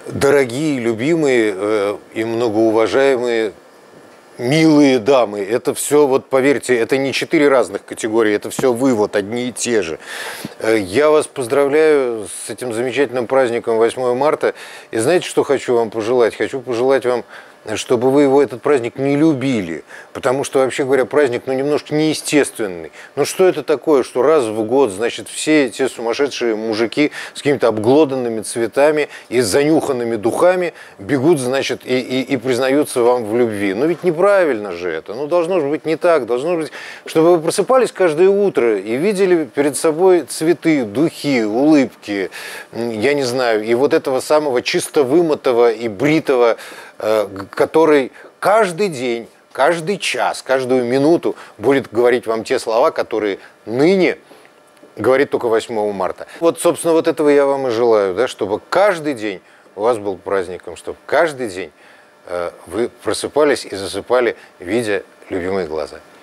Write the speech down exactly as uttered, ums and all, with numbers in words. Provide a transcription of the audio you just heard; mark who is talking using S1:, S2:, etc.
S1: Дорогие, любимые э, и многоуважаемые, милые дамы, это все, вот поверьте, это не четыре разных категории, это все вы, вот одни и те же. Э, я вас поздравляю с этим замечательным праздником восьмое марта. И знаете, что хочу вам пожелать? Хочу пожелать вам, чтобы вы его, этот праздник, не любили. Потому что, вообще говоря, праздник, ну, немножко неестественный. Ну, что это такое, что раз в год, значит, все те сумасшедшие мужики с какими-то обглоданными цветами и занюханными духами бегут, значит, и, и, и признаются вам в любви. Ну, ведь неправильно же это. Ну, должно же быть не так. Должно быть, чтобы вы просыпались каждое утро и видели перед собой цветы, духи, улыбки, я не знаю, и вот этого самого чисто вымытого и бритого, который каждый день, каждый час, каждую минуту будет говорить вам те слова, которые ныне говорит только восьмое марта. Вот, собственно, вот этого я вам и желаю, да, чтобы каждый день у вас был праздником, чтобы каждый день э, вы просыпались и засыпали, видя любимые глаза.